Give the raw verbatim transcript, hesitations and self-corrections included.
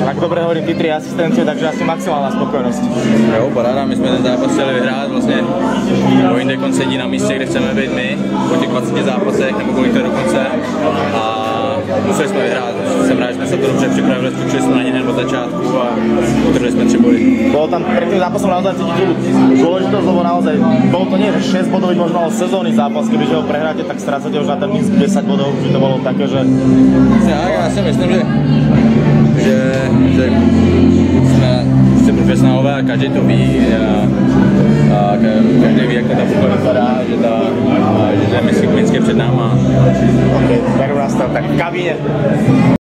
ak dobre hovorím, ty tri asistencie, takže asi maximálna spokojnosť. Jo, paráda, my jsme ten zápas chtěli vyhrát, vlastně Windekon sedí na místě, kde chceme být my, po těch dvaceti zápasech, nebo kolik to je dokonce. A museli jsme vyhrát, jsem rád, že jsme se to dobře připravili, skočili jsme na ně hned od začátku a utrhli jsme tři body. Bolo tam pred tým zápasom naozaj cítiť tú dôležitosť, lebo naozaj bolo to nie šesť bodový, možno ale sezónny zápas, kebyže ho prehráte, tak strácate už na ten minsk desať bodov, že to bolo také, že... Tak, já si myslím, že, že, že jsme prostě profesionálové a každý to ví a, a každý ví, jak ta tabulka vypadá, že, ta, že, že Minsk je před náma. OK, beru nás to, tak v kabíne.